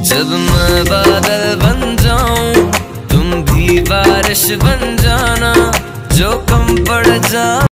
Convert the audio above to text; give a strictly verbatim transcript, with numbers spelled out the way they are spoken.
जब मैं बादल बन जाऊं तुम भी बारिश बन जाना, जो कम पड़ जा